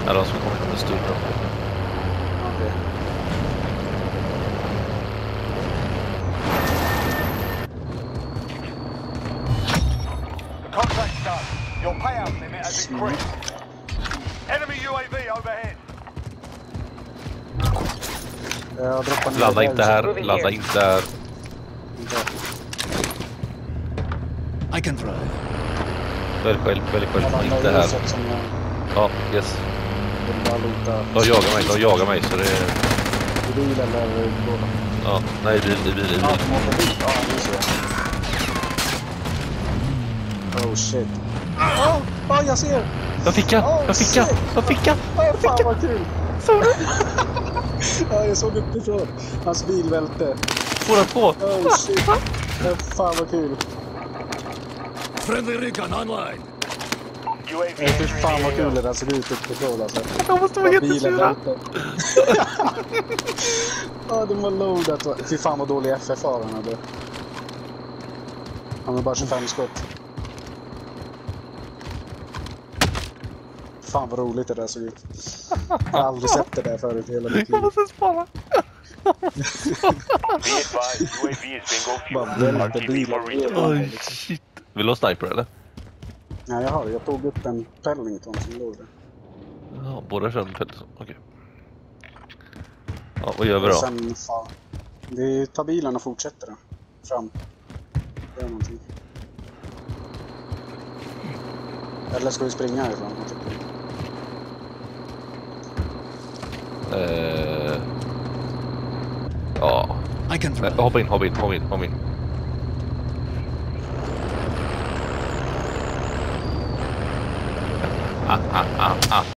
Eller de som kommer med stund då. Okej. Contract's done. Your payout limit has increased. Enemy UAV overhead. Jag droppar ner. Landa inte här, landa inte här. I can try. Välj själv, inte här. Ja, yes. De jagar mig så det är... I bil eller i båda? Ja, nej, i bil. Ja, de åker bil. Ja, nu ser jag. Oh shit. Åh, jag ser! Jag fick han! Fan vad kul! Ja, jag såg uppifrån. Hans bil välte. Får han på? Oh shit. Fan vad kul. Friendly recon online. Fy fan vad kul det där såg ut uppifrån alltså. Jag måste vara jättesura. Ja, de var loadat. Fy fan vad dålig FFA han hade. Han har bara 25 skott. Fan vad roligt det där såg ut. Jag har aldrig sett det där förut i hela mitt liv. Jag måste spara. Bara välter bilar. Oj, shit. Vill du ha sniper eller? Nej, jag har det. Jag tog upp en Pellington som låg där. Ja, båda kör en Pellington. Okej. Ja, vad gör vi då? Sen, fan. Vi tar bilen och fortsätter då. Fram. Gör någonting. Eller ska vi springa härifrån? Ja. I can try. Hoppa in.